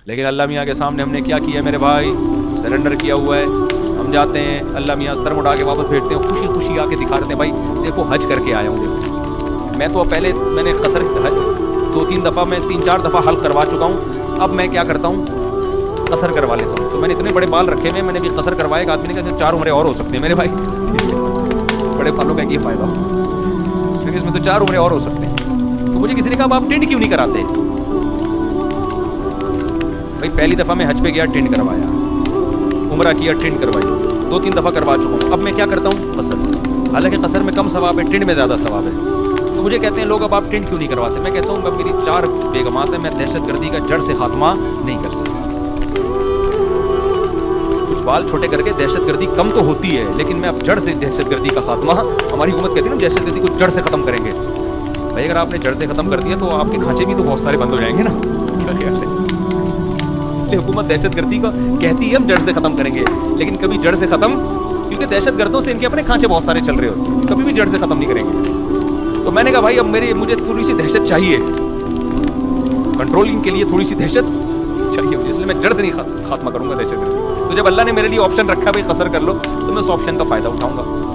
लेकिन अल्लाह मियाँ के सामने हमने क्या किया मेरे भाई, सरेंडर किया हुआ है। हम जाते हैं, अल्लाह मियाँ सर मुड़ा के वापस भेजते हैं, खुशी खुशी आके दिखा देते हैं भाई देखो हज करके आया हूँ। देखो मैं तो पहले मैंने कसर 2-3 दफ़ा मैं 3-4 दफ़ा हल करवा चुका हूँ, अब मैं क्या करता हूँ कसर करवा लेता हूँ। तो मैंने इतने बड़े बाल रखे हुए, मैंने भी कसर करवाया। एक आदमी ने कहा 4 उम्रें और हो सकती हैं मेरे भाई। बड़े बालों का ये फ़ायदा क्योंकि इसमें तो 4 उम्रें और हो सकते हैं। तो मुझे किसी ने कहा आप टेंट क्यों नहीं कराते? भाई पहली दफ़ा मैं हज पे गया, टेंट करवाया, उम्रा किया, टेंट करवाई, 2-3 दफ़ा करवा चुका हूँ। अब मैं क्या करता हूँ कसर। हालांकि कसर में कम सवाब है, टेंट में ज़्यादा सवाब है। तो मुझे कहते हैं लोग अब आप टेंट क्यों नहीं करवाते? मैं कहता हूँ अब मेरी 4 बेगमात है, मैं दहशतगर्दी का जड़ से खात्मा नहीं कर सकता। कुछ बाल छोटे करके दहशतगर्दी कम तो होती है, लेकिन मैं अब जड़ से दहशतगर्दी का खात्मा, हमारी हुकूमत कहती है ना दहशतगर्दी को जड़ से ख़त्म करेंगे। भाई अगर आपने जड़ से ख़त्म कर दिया तो आपके खांचे भी तो बहुत सारे बंद हो जाएंगे ना। क्या ख्याल है? इसलिए हुकूमत दहशतगर्दी का कहती है हम जड़ से ख़त्म करेंगे, लेकिन कभी जड़ से ख़त्म, क्योंकि दहशतगर्दों से इनके अपने खांचे बहुत सारे चल रहे होते हैं, कभी भी जड़ से ख़त्म नहीं करेंगे। तो मैंने कहा भाई अब मुझे थोड़ी सी दहशत चाहिए, कंट्रोलिंग के लिए थोड़ी सी दहशत चाहिए, इसलिए मैं जड़ से नहीं खात्मा करूंगा दहशतगर्दी। तो जब अल्लाह ने मेरे लिए ऑप्शन रखा भाई कसर कर लो, तो मैं उस ऑप्शन का फ़ायदा उठाऊंगा।